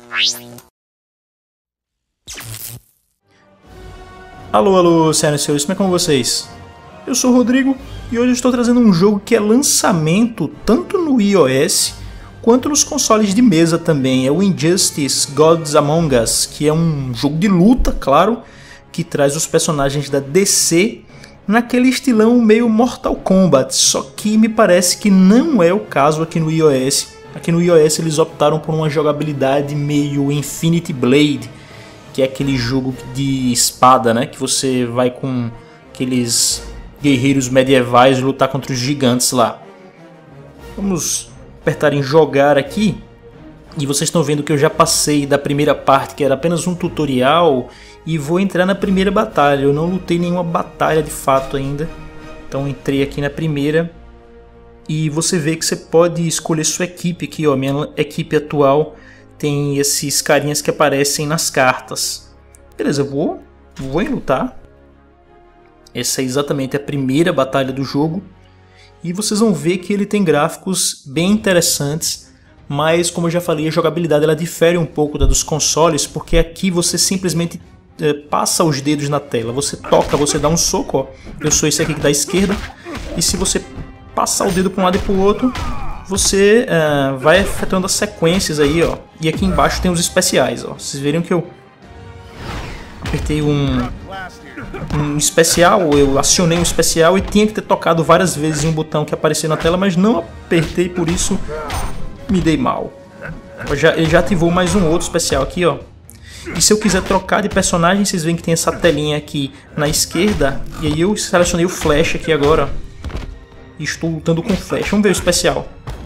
Alô, alô, senhoras e senhores, como é com vocês? Eu sou o Rodrigo e hoje eu estou trazendo um jogo que é lançamento tanto no iOS quanto nos consoles de mesa também. É o Injustice Gods Among Us, que é um jogo de luta, claro, que traz os personagens da DC naquele estilão meio Mortal Kombat, só que me parece que não é o caso aqui no iOS. Aqui no iOS eles optaram por uma jogabilidade meio Infinity Blade, que é aquele jogo de espada, né? Que você vai com aqueles guerreiros medievais lutar contra os gigantes lá. Vamos apertar em jogar aqui. E vocês estão vendo que eu já passei da primeira parte, que era apenas um tutorial, e vou entrar na primeira batalha. Eu não lutei nenhuma batalha de fato ainda. Então entrei aqui na primeira. E você vê que você pode escolher sua equipe aqui, ó. Minha equipe atual tem esses carinhas que aparecem nas cartas. Beleza, vou em lutar. Essa é exatamente a primeira batalha do jogo. E vocês vão ver que ele tem gráficos bem interessantes. Mas, como eu já falei, a jogabilidade ela difere um pouco da dos consoles. Porque aqui você simplesmente passa os dedos na tela. Você toca, você dá um soco. Ó. Eu sou esse aqui da esquerda. E se você passar o dedo para um lado e para o outro, você vai efetuando as sequências aí, ó. E aqui embaixo tem os especiais, ó. Vocês viram que eu apertei um especial, eu acionei um especial e tinha que ter tocado várias vezes em um botão que apareceu na tela, mas não apertei, por isso me dei mal. Ele já ativou mais um outro especial aqui, ó. E se eu quiser trocar de personagem, vocês veem que tem essa telinha aqui na esquerda. E aí eu selecionei o Flash aqui agora, ó. E estou lutando com Flash. Vamos ver o especial.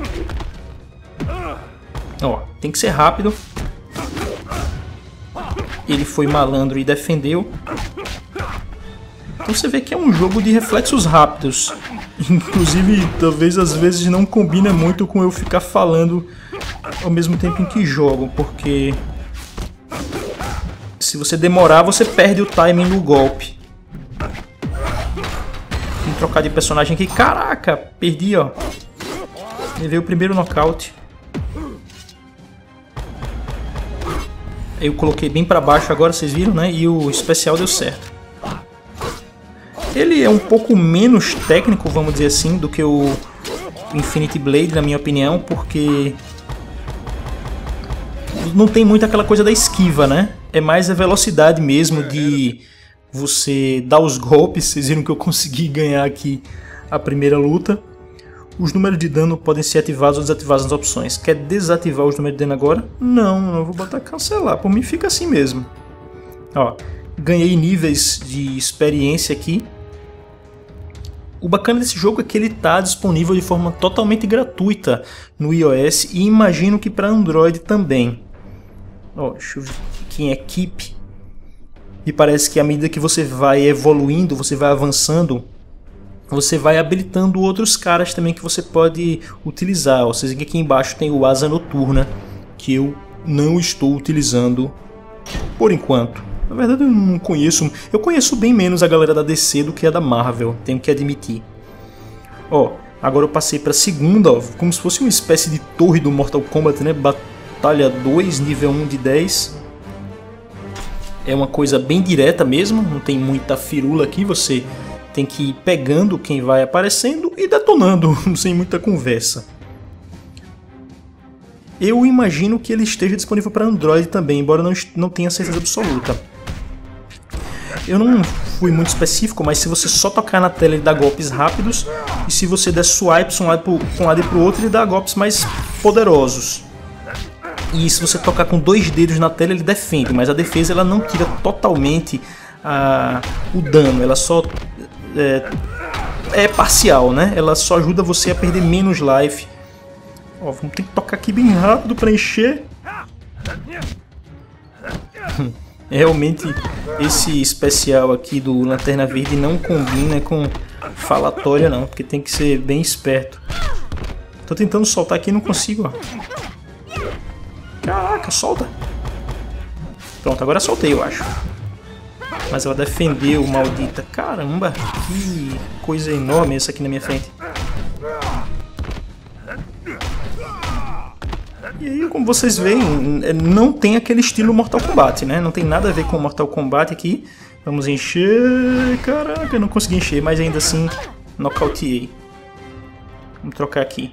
Ó, tem que ser rápido. Ele foi malandro e defendeu. Então você vê que é um jogo de reflexos rápidos. Inclusive, talvez às vezes não combina muito com eu ficar falando ao mesmo tempo em que jogo, porque se você demorar, você perde o timing do golpe. Vou trocar de personagem aqui. Caraca, perdi, ó. Levei o primeiro nocaute. Eu coloquei bem pra baixo agora, vocês viram, né? E o especial deu certo. Ele é um pouco menos técnico, vamos dizer assim, do que o Infinity Blade, na minha opinião, porque não tem muito aquela coisa da esquiva, né? É mais a velocidade mesmo de você dar os golpes. Vocês viram que eu consegui ganhar aqui a primeira luta. Os números de dano podem ser ativados ou desativados nas opções. Quer desativar os números de dano agora? Não vou botar cancelar. Por mim fica assim mesmo. Ó, ganhei níveis de experiência aqui. O bacana desse jogo é que ele está disponível de forma totalmente gratuita no iOS e imagino que para Android também. Ó, deixa eu ver aqui em equipe. E parece que à medida que você vai evoluindo, você vai avançando, você vai habilitando outros caras também que você pode utilizar. Ó, vocês veem que aqui embaixo tem o Asa Noturna, que eu não estou utilizando por enquanto. Na verdade eu não conheço, eu conheço bem menos a galera da DC do que a da Marvel, tenho que admitir. Ó, agora eu passei para a segunda, ó, como se fosse uma espécie de torre do Mortal Kombat, né? Batalha 2, nível 1 de 10. É uma coisa bem direta mesmo, não tem muita firula aqui, você tem que ir pegando quem vai aparecendo e detonando, sem muita conversa. Eu imagino que ele esteja disponível para Android também, embora não tenha certeza absoluta. Eu não fui muito específico, mas se você só tocar na tela ele dá golpes rápidos, e se você der swipes para um lado e para o outro ele dá golpes mais poderosos. E se você tocar com dois dedos na tela ele defende, mas a defesa ela não tira totalmente o dano, ela só é parcial, né? Ela só ajuda você a perder menos life. Ó, vamos ter que tocar aqui bem rápido para encher. Realmente esse especial aqui do Lanterna Verde não combina com falatória não, porque tem que ser bem esperto. Tô tentando soltar aqui e não consigo, ó. Caraca, solta. Pronto, agora soltei, eu acho. Mas ela defendeu, maldita. Caramba, que coisa enorme essa aqui na minha frente. E E aí, como vocês veem, não tem aquele estilo Mortal Kombat, né? Não tem nada a ver com Mortal Kombat aqui. Vamos encher... Caraca, eu não consegui encher, mas ainda assim nocauteei. Vamos trocar aqui.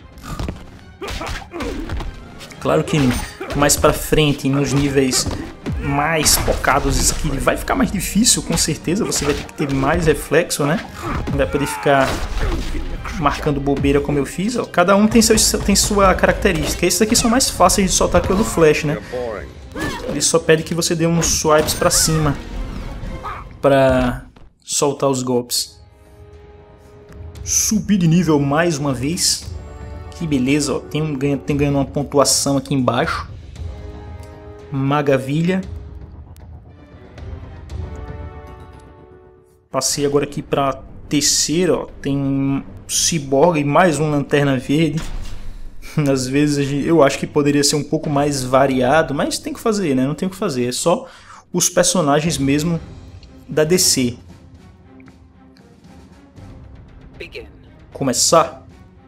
Claro que mais pra frente, nos níveis mais focados, isso aqui vai ficar mais difícil, com certeza. Você vai ter que ter mais reflexo, né? Não vai poder ficar marcando bobeira como eu fiz. Ó. Cada um tem sua característica. Esses aqui são mais fáceis de soltar que o do Flash, né? Ele só pede que você dê uns swipes pra cima pra soltar os golpes. Subir de nível mais uma vez. Que beleza, ó. Tem ganhando uma pontuação aqui embaixo. Maravilha. Passei agora aqui pra terceira, ó. Tem Cyborg e mais um Lanterna Verde. Às vezes eu acho que poderia ser um pouco mais variado, mas tem que fazer, né? Não tem o que fazer, é só os personagens mesmo da DC. Começar.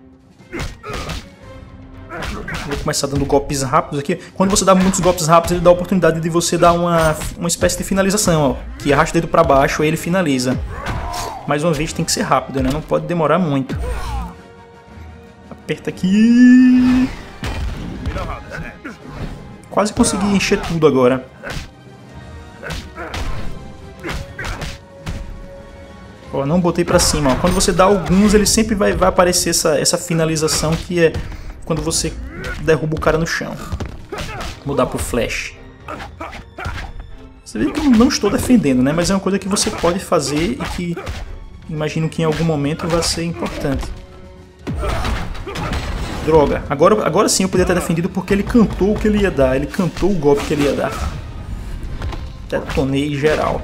Vou começar dando golpes rápidos aqui. Quando você dá muitos golpes rápidos, ele dá a oportunidade de você dar uma espécie de finalização, ó, que arrasta o dedo para baixo e ele finaliza. Mais uma vez tem que ser rápido, né? Não pode demorar muito. Aperta aqui. Quase consegui encher tudo agora. Ó, não botei pra cima. Ó. Quando você dá alguns, ele sempre vai aparecer essa finalização, que é quando você derruba o cara no chão. Vou mudar pro Flash. Você vê que eu não estou defendendo, né? Mas é uma coisa que você pode fazer e que imagino que em algum momento vai ser importante. Droga. Agora sim eu poderia ter defendido, porque ele cantou o que ele ia dar. Ele cantou o golpe que ele ia dar. Detonei geral.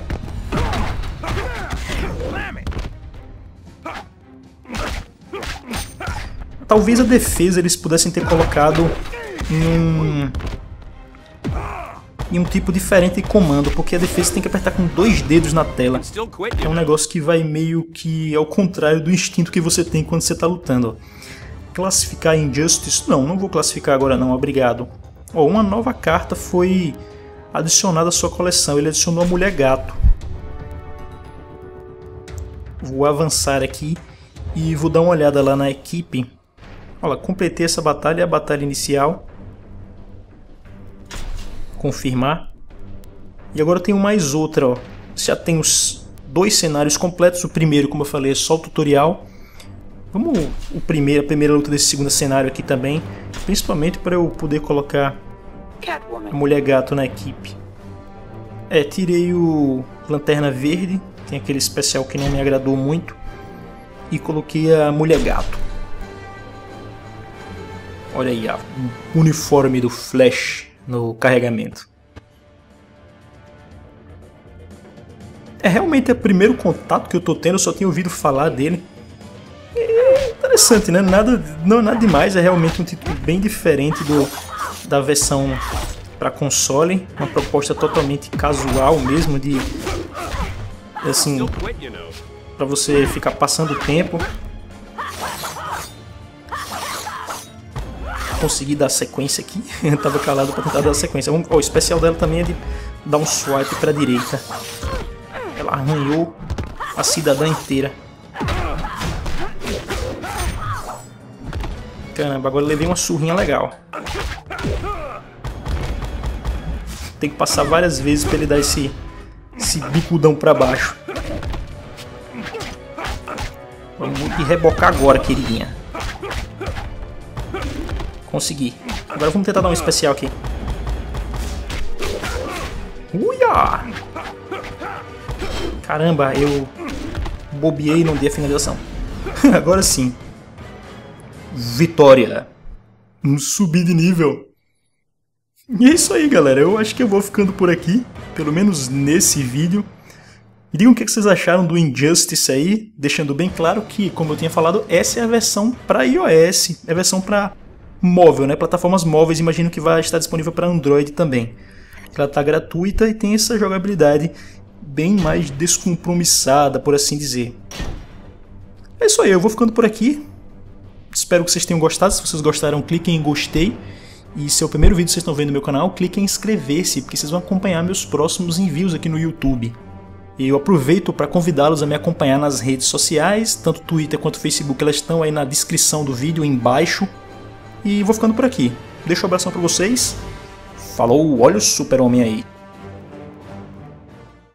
Talvez a defesa eles pudessem ter colocado em um tipo diferente de comando, porque a defesa tem que apertar com 2 dedos na tela. É um negócio que vai meio que ao contrário do instinto que você tem quando você está lutando. Classificar Injustice? Não vou classificar agora não, obrigado. Ó, uma nova carta foi adicionada à sua coleção, ele adicionou a Mulher Gato. Vou avançar aqui e vou dar uma olhada lá na equipe. Olha, completei essa batalha, a batalha inicial. Confirmar. E agora eu tenho mais outra, ó. Já tem os 2 cenários completos. O primeiro, como eu falei, é só o tutorial. Vamos a primeira luta desse segundo cenário aqui também. Principalmente para eu poder colocar a Mulher Gato na equipe. Tirei o Lanterna Verde. Tem aquele especial que não me agradou muito. E coloquei a Mulher Gato. Olha aí, o uniforme do Flash no carregamento. É realmente o primeiro contato que eu tô tendo, eu só tinha ouvido falar dele. É interessante, né? Não é nada demais, é realmente um título bem diferente da versão para console. Uma proposta totalmente casual mesmo, de assim, para você ficar passando o tempo. Consegui dar sequência aqui. Eu tava calado para tentar dar sequência. O especial dela também é de dar um swipe para a direita. Ela arranhou a cidadã inteira. Caramba, agora eu levei uma surrinha legal. Tem que passar várias vezes para ele dar esse bicudão para baixo. Vamos rebocar agora, queridinha. Consegui. Agora vamos tentar dar um especial aqui. Uia! Caramba, eu bobeei e não dei a finalização. Agora sim. Vitória. Subir de nível. E é isso aí, galera. Eu acho que eu vou ficando por aqui. Pelo menos nesse vídeo. Me digam o que vocês acharam do Injustice aí. Deixando bem claro que, como eu tinha falado, essa é a versão para iOS. É a versão para móvel, né? Plataformas móveis, imagino que vai estar disponível para Android também. Ela está gratuita e tem essa jogabilidade bem mais descompromissada, por assim dizer. É isso aí, eu vou ficando por aqui. Espero que vocês tenham gostado. Se vocês gostaram, cliquem em gostei. E se é o primeiro vídeo que vocês estão vendo no meu canal, clique em inscrever-se, porque vocês vão acompanhar meus próximos envios aqui no YouTube. E eu aproveito para convidá-los a me acompanhar nas redes sociais, tanto Twitter quanto Facebook, elas estão aí na descrição do vídeo embaixo. E vou ficando por aqui. Deixo um abração para vocês. Falou, olha o super-homem aí.